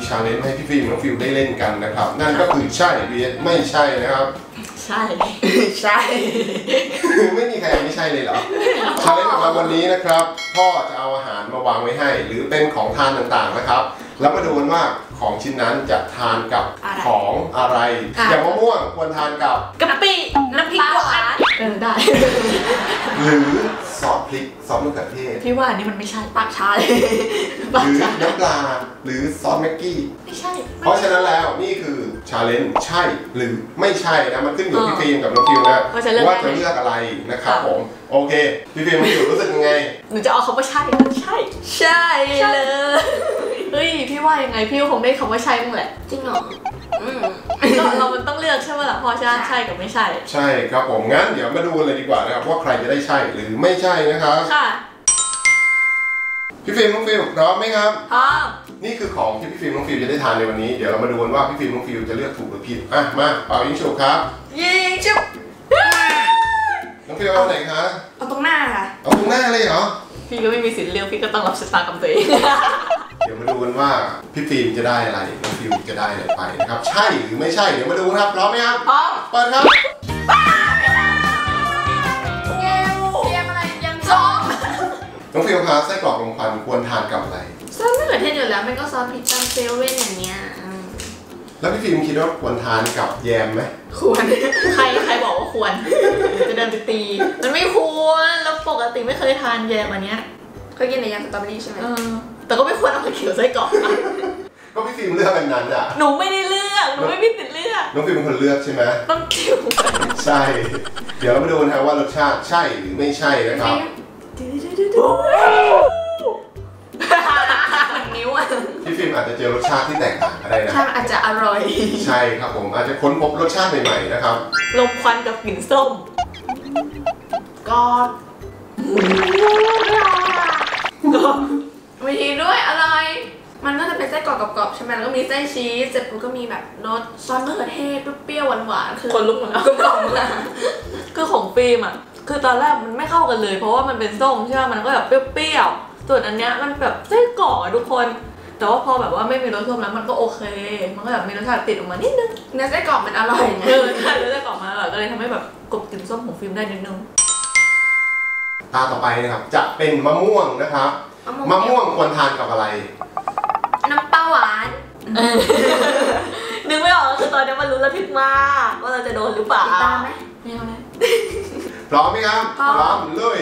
ชาเลนจ์ให้พี่ฟิล์มน้องฟิวได้เล่นกันนะครับนั่นก็คือใช่หรือไม่ใช่นะครับใช่ใช่ไม่มีใครไม่ใช่เลยเหรอชาเลนจ์ของเราวันนี้นะครับพ่อจะเอาอาหารมาวางไว้ให้หรือเป็นของทานต่างๆนะครับแล้วมาดูกันว่าของชิ้นนั้นจะทานกับของอะไรอย่างมะม่วงควรทานกับกะปิน้ำพริกหวานได้หรือซอสพริกซอสมะเขือเทศพี่ว่านี่มันไม่ใช่ปากชาเลยหรือน้ำปลาหรือซอสแม็กกี้ไม่ใช่เพราะฉะนั้นแล้วนี่คือชาเลนจ์ใช่หรือไม่ใช่นะมันขึ้นอยู่พี่ฟิล์มกับน้องฟิวนะว่าจะเลือกอะไรนะครับผมโอเคพี่ฟิล์มน้องฟิวรู้สึกยังไงหนูจะเอาคำว่าใช่ใช่เลยเฮ้ยพี่ว่ายังไงพี่คงได้คำว่าใช่มั้งแหละจริงเหรอเรามันต้องเลือกใช่ไหมล่ะพอใช่กับไม่ใช่ใช่ครับผมงั้นเดี๋ยวมาดูเลยดีกว่านะครับว่าใครจะได้ใช่หรือไม่ใช่นะครับค่ะพี่ฟิล์มน้องฟิวพร้อมไหมครับพร้อมนี่คือของที่พี่ฟิล์มน้องฟิวจะได้ทานในวันนี้เดี๋ยวเรามาดูกันว่าพี่ฟิล์มน้องฟิวจะเลือกถูกหรือผิดมาเป่ายิงฉุบครับยิงฉุบน้องฟิวเอาไหนคะเอาตรงหน้าค่ะเอาตรงหน้าเลยเหรอพี่ก็ไม่มีสิทธิ์เลือกพี่ก็ต้องรับชะตากรรมตัวเองเดี๋ยวมาดูกันว่าพี่ฟิล์มจะได้อะไรน้องฟิวจะได้อะไรไปนะครับใช่หรือไม่ใช่เดี๋ยวมาดูครับพร้อมไหมครับพร้อมเปิดครับน้องฟิวครับไส้กรอกลมควันควรทานกับอะไรซอสมะเขือเทศอยู่แล้วมันก็ซอสพริกตามเซเว่นอย่างเงี้ยแล้วพี่ฟิล์มคิดว่าควรทานกับแยมไหมควรใครบอกว่าควรจะเดินไปตีมันไม่ควรแล้วปกติไม่เคยทานแยมอันเนี้ยเคยกินแต่ยำสตรอเบอรี่ใช่ไหมแต่ก็ไม่ควรเอาไปเขียวไส้กรอกก็พี่ฟิล์มเลือกอันนั้นอ่ะหนูไม่ได้เลือกหนูไม่มีสิทธิ์เลือกน้องฟิล์มเป็นคนเลือกใช่ไหมต้องเขียวใช่เดี๋ยวเรามาดูนะครับว่ารสชาติใช่หรือไม่ใช่นะครับนิ้วอ่ะพี่ฟิล์มอาจจะเจอรสชาติที่แตกต่างก็ได้นะใช่อาจจะอร่อยใช่ครับผมอาจจะค้นพบรสชาติใหม่ๆนะครับลมควันกับกลิ่นส้มก็มีด้วยอร่อยมันก็จะเป็นไส้กรอกกรอบๆใช่ไหมแล้วก็มีไส้ชีสเสร็จปุ๊บก็มีแบบรสซอสมะเขือเทศเปรี้ยวหวานๆคือคนลุกหมดแล้วกลมๆคือของฟิล์มอ่ะคือตอนแรกมันไม่เข้ากันเลยเพราะว่ามันเป็นส้มใช่ไหมมันก็แบบเปรี้ยวๆส่วนอันเนี้ยมันแบบไส้กรอกทุกคนแต่ว่าพอแบบว่าไม่มีรสส้มแล้วมันก็โอเคมันก็แบบมีรสชาติติดออกมานิดนึงเนื้อไส้กรอกมันอร่อยไงใช่เนื้อไส้กรอกมันอร่อยก็เลยทำให้แบบกลบกลิ่นส้มของฟิล์มได้นิดนึงตาต่อไปนะครับจะเป็นมะม่วงนะครับมะม่วงควรทานกับอะไรน้ำปลาหวานนึกไม่ออกคือตอนนี้มันรู้ระทึกมากว่าเราจะโดนหรือเปล่าตามไหมไม่เอาเลยพร้อมไหมครับพร้อมเลย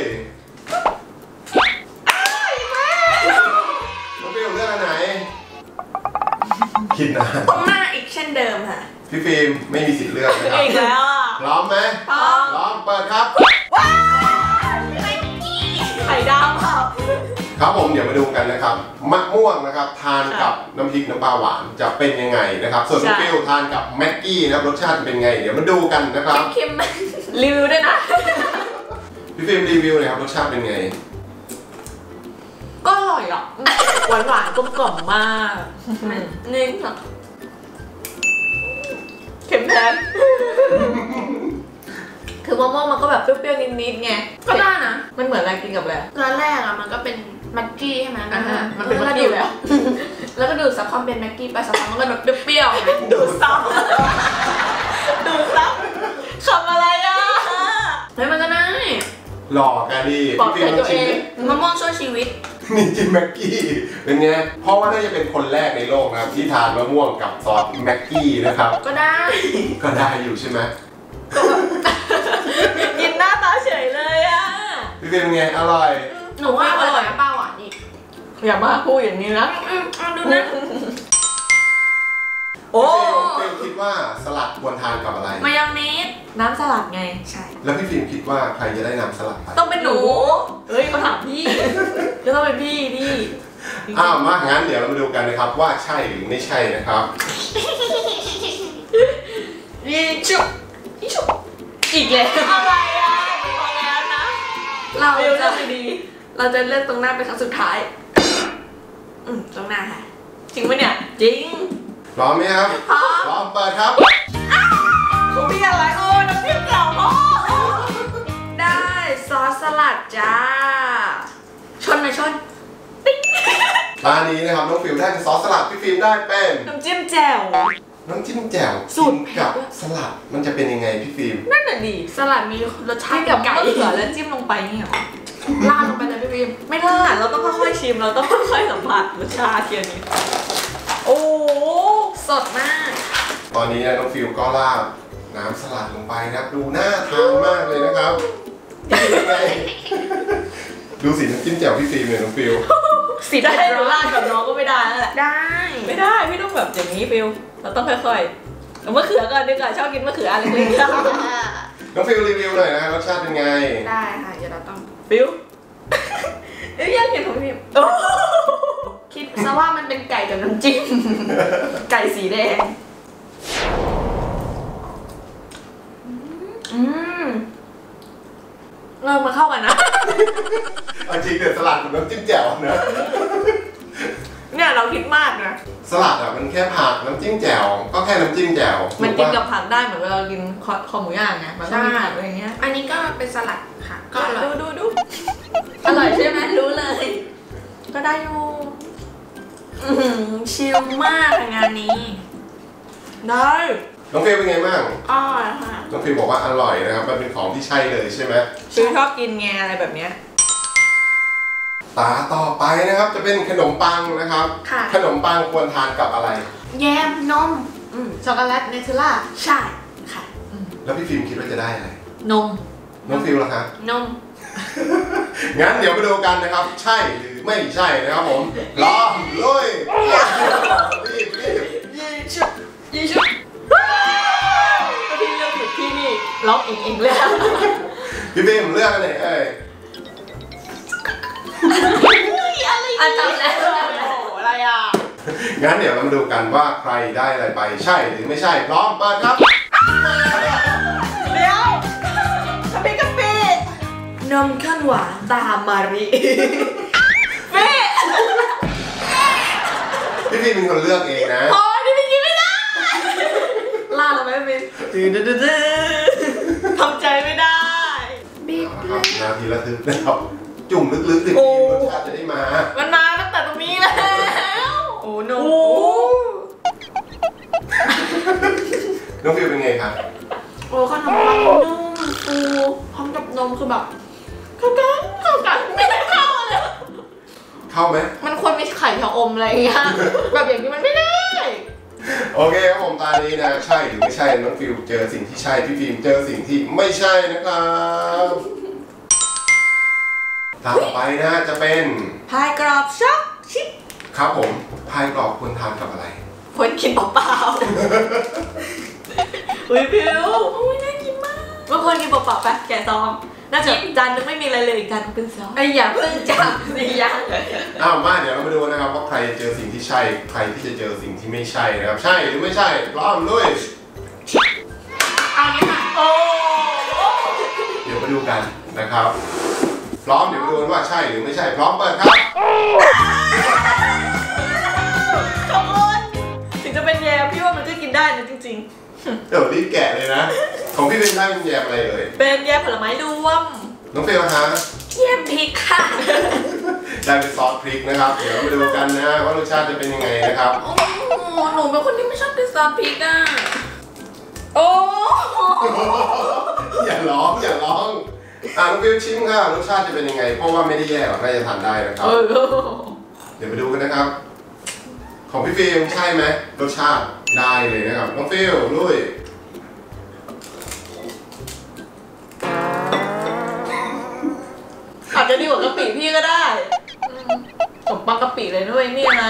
น้องฟิล์มเลือกอันไหนคิดนะตรงหน้าอีกเช่นเดิมค่ะพี่ฟิล์มไม่มีสิทธิ์เลือกนะครับอีกแล้วพร้อมไหมพร้อมเปิดครับไข่ดาวครับผมเดี๋ยวมาดูกันนะครับมะม่วงนะครับทานกับน้ำพริกน้ำปลาหวานจะเป็นยังไงนะครับส่วนน้องฟิวทานกับแม็กกี้นะครับรสชาติเป็นไงเดี๋ยวมาดูกันนะครับเค็มรีวิวด้วยนะพี่ฟิล์มรีวิวเลยครับรสชาติเป็นไงก็อร่อยอ่ะหวานกลมกล่อมมากนี่ค่ะเค็มแทนคือมะม่วงมันก็แบบเปรี้ยวๆนิดๆไงก็ได้นะมันเหมือนอะไรกินกับอะไรตอนแรกอะมันก็เป็นแม็กกี้ใช่ไหมมันเป็นแม็กกี้แล้วแล้วก็ดูดซับความเป็นแม็กกี้ไปสักพักมันก็แบบเปรี้ยวๆดูดซับทำอะไรอ่ะเฮ้ยมันก็ได้หลอกกันดิพี่ฟิล์มต้องชิมมะม่วงช่วยชีวิตนี่จิมแม็กกี้เป็นไงเพราะว่าน่าจะเป็นคนแรกในโลกนะครับที่ทานมะม่วงกับซอสแม็กกี้นะครับก็ได้อยู่ใช่ไหมกินหน้าตาเฉยเลยอ่ะพี่ฟิล์มไงอร่อยหนูว่าอร่อยเปล่าอ่ะนี่อย่ามาพูดอย่างนี้นะดูนะโอ้ฟิล์มคิดว่าสลัดควรทานกับอะไรมายองเนสน้ำสลัดไงใช่แล้วพี่ฟิล์มคิดว่าใครจะได้น้ำสลัดไปต้องเป็นหนูเฮ้ยมาถามพี่ก็ต้องเป็นพี่ดิมางั้นเดี๋ยวเรามาดูกันนะครับว่าใช่หรือไม่ใช่นะครับยิงชุบอีกแล้วอะไรอ่ะพอแล้วนะเราจะเลือกตรงหน้าเป็นครั้งสุดท้ายตรงหน้าค่ะจริงปะเนี่ยจริงพร้อมไหมครับพร้อมเปิดครับเขามีอะไรน้ำพริกเก่าพ่อได้ซอสสลัดจ้าชนตานี้นะครับน้องฟิวได้เป็นซอสสลัดพี่ฟิล์มได้เป็นน้ำจิ้มแจ่วน้ำจิ้มแจ่วสูตรกินกับสลัดมันจะเป็นยังไงพี่ฟิล์มนั่นน่ะดิสลัดมีรสชากิตินกับไก่มะเขือแล้วจิ้มลงไปนี่เหรอลาดลงไปเลยพี่พิมไม่ได้เราต้องค่อยๆชิมเราต้องค่อยๆสัมผัสรสชาติเทียนี้โอ้โหสดมากตอนนี้น้องฟิวก็ราดน้ำสลัดลงไปนะครับดูน่าทานมากเลยนะครับยังไงดูสีน้ำจิ้มแจ่วพี่ฟิล์มเนี่ยน้องฟิวสีได้หนูราดกับน้องก็ไม่ได้แล้วแหละได้ไม่ได้พี่ต้องแบบอย่างนี้ฟิลเราต้องค่อยๆเอามะเขือก่อนดีกว่าชอบกินมะเขืออะไรเล็กน้องฟิวรีวิวหน่อยนะรสชาติเป็นไงได้ค่ะเดี๋ยวเราต้องๆฟิลเอ้ยอยากกินของพี่คิดซะว่ามันเป็นไก่กับน้ำจิ้ม ไก่สีแดงมาเข้ากันนะเอาจริงเดี๋ยวสลัดกับน้ำจิ้มแจ่วนะเนี่ยเราคิดมากนะสลัดอ่ะมันแค่ผักน้ำจิ้มแจ่วก็แค่น้ำจิ้มแจ่วมันกินกับถูปะผักได้เหมือนเวลาเรากินคอหมูย่างไงมันก็มีผักอะไรอย่างเงี้ยอันนี้ก็เป็นสลัดค่ะ ก็อร่อยดูอร่อยใช่ไหมรู้เลยก็ได้อยู่ชิลมากค่ะงานนี้ได้น้องฟิวเป็นไงบ้างอร่อยค่ะน้องฟิวบอกว่าอร่อยนะครับมันเป็นของที่ใช่เลยใช่ไหมฟิลชอบกินไงอะไรแบบเนี้ยตาต่อไปนะครับจะเป็นขนมปังนะครับค่ะขนมปังควรทานกับอะไรแยมนมช็อกโกแลตเนเธอร่าใช่ค่ะแล้วพี่ฟิล์มคิดว่าจะได้อะไรนมน้องฟิวล่ะคะนมงั้นเดี๋ยวมาดูกันนะครับ ใช่หรือไม่ใช่นะครับผมล้อมลุยรีบยี่ชุบพี่เลือกผิดที่นี่ล็อกเองเลยพี่ฟิล์มเลือกอันไหนเอ้ยอันจำแล้วอะไรอ่ะงั้นเดี๋ยวเรามาดูกันว่าใครได้อะไรไปใช่หรือไม่ใช่พร้อมเปิดครับเดี๋ยวกะปินมข้นหวานตามมาริเฟ่พี่ฟิล์มเป็นคนเลือกเองนะโอ้ยนี่ไม่กินไม่ได้ลาดลงไปเป็นทำใจไม่ได้บีบครับนาทีละทึกนะครับจุ่มลึกๆสิโอ้รสชาติจะได้มามันมาตั้งแต่ตรงนี้แล้วโอ้นมน้องฟิวเป็นไงครับโอ้ขนมปังนุ่มฟูพร้อมกับนมคือแบบเข้ากันไม่ได้เข้าเลยเข้าไหมมันควรมีไข่ชะอมอะไรอย่างเงี้ยแบบอย่างนี้มันไม่ได้โอเคครับผมตานี้นะใช่หรือไม่ใช่น้องฟิวเจอสิ่งที่ใช่พี่ฟิล์มเจอสิ่งที่ไม่ใช่นะครับตาต่อไปนะจะเป็นพายกรอบช็อกชิปครับผมพายกรอบควรทานกับอะไรควรกินเปล่าๆอุ้ยพิวอุ้ยน่ากินมากเมื่อควรกินเปล่าๆไปแกะซองน่าจะจานนึงไม่มีอะไรเลยอีกจานนึงเป็นซองไอ้อย่าเพิ่งจับสิยังอ้าวมาเดี๋ยวเรามาดูนะครับว่าใครจะเจอสิ่งที่ใช่ใครที่จะเจอสิ่งที่ไม่ใช่นะครับใช่หรือไม่ใช่พร้อมลุยเอางี้ค่ะโอ้เดี๋ยวมาดูกันนะครับพร้อมเดี๋ยวมาดูกันว่าใช่หรือไม่ใช่พร้อมเปิดครับขอบคุณถึงจะเป็นแยมพี่ว่ามันก็กินได้นะจริงเดี๋ยวรีบแกะเลยนะของพี่เป็นได้เป็นแยมอะไรเอ่ยๆ เป็นแยมผลไม้รวมน้องเฟลนะฮะเยี่ยมพริกค่ะได้เป็นซอสพริกนะครับเดี๋ยวเรามาดูกันนะว่ารสชาติจะเป็นยังไงนะครับโอ้โหหนูเป็นคนที่ไม่ชอบกินซอสพริกอ่ะโอ้อย่าร้องน้องฟิวชิมค่ะรสชาติจะเป็นยังไงเพราะว่าไม่ได้แย่หรอกน่าจะทานได้นะครับ เดี๋ยวไปดูกันนะครับ ของพี่ฟิล์มใช่ไหมรสชาติได้เลยนะครับน้องฟิลลุยอาจจะดีกว่ากะปิพี่ก็ได้ขนมปังกะปิเลยด้วยนี่อะไร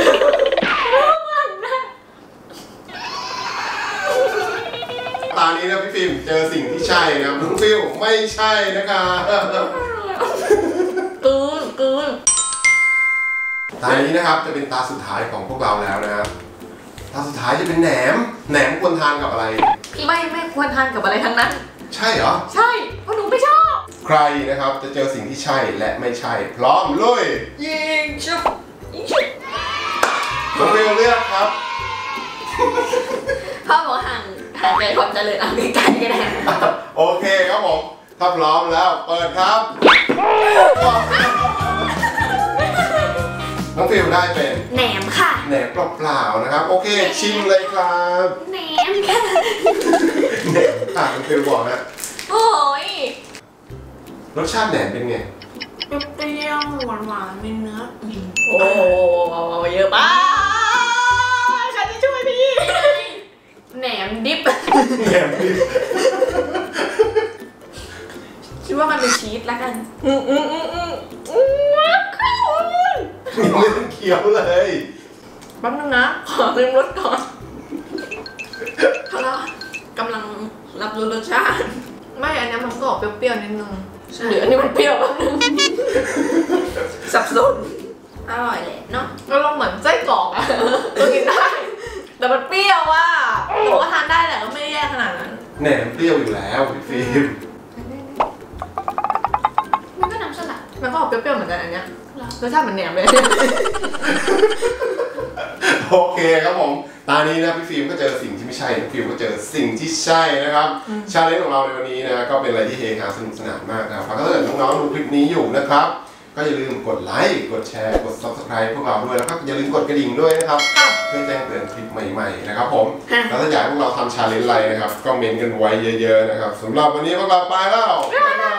ตอนนี้นะพี่ฟิล์มเจอสิ่งที่ใช่นะครับน้องฟิลไม่ใช่นะครับกลืนตอนนี้นะครับจะเป็นตาสุดท้ายของพวกเราแล้วนะครับตาสุดท้ายจะเป็นแหนมควรทานกับอะไรไม่ควรทานกับอะไรทั้งนั้นใช่เหรอใช่เพราะหนูไม่ชอบใครนะครับจะเจอสิ่งที่ใช่และไม่ใช่ พร้อมลุยยิงชุบยิงชุบน้องฟิลเลือกครับพ่อบอกห่างไกลความเจริญเอาไกลๆก็ได้โอเคครับผมถ้าพร้อมแล้วเปิดครับน้องฟิลได้เป็นแหนมค่ะแหนมเปล่าๆนะครับโอเคชิมเลยครับแหนมค่ะแหนมค่ะน้องฟิลบอกนะโอ้ยรสชาติแหนมเป็นไงเปรี้ยวหวานๆมีเนื้อโอ้เยอะมากใครจะช่วยพี่แหนมดิบแหนมดิบคิดว่ามันเป็นชีสแล้วกันยังไม่ต้องเคี้ยวเลยแป๊บนึงนะขอลืมรสก่อนเขาแล้วกำลังรับรู้รสชาติไม่อันนี้มันก็ออกเปรี้ยวๆนิดนึงใช่หรืออันนี้มันเปรี้ยวแป๊บนึงสับสนอร่อยเลยเนาะก็ลองเหมือนไส้กรอกอะก็กินได้ แต่มันเปรี้ยวว่ะแต่ว่าทานได้แหละก็ไม่ได้แย่ขนาดนั้นแหนมเปรี้ยวอยู่แล้วพี่ฟิล์มมันก็น้ำสลัดมันก็ออกเปรี้ยวๆเหมือนกันอันเนี้ยเหรอรสชาติเหมือนแหนมเลยโอเคครับผมตอนนี้นะพี่ฟิล์มก็เจอสิ่งที่ไม่ใช่พี่ฟิล์มก็เจอสิ่งที่ใช่นะครับชาเลนจ์ของเราในวันนี้นะก็เป็นอะไรที่เฮฮาสนุกสนานมากนะครับถ้าเกิดน้องๆดูคลิปนี้อยู่นะครับก็อย่าลืมกดไลค์กดแชร์กด subscribe พวกเราด้วยแล้วก็อย่าลืมกดกระดิ่งด้วยนะครับเพื่อแจ้งเตือนคลิปใหม่ๆนะครับผมแล้วถ้าอยากให้พวกเราทำชาเลนจ์อะไรนะครับก็เมนต์กันไว้เยอะๆนะครับสำหรับวันนี้พวกเราไปแล้วบ๊ายบาย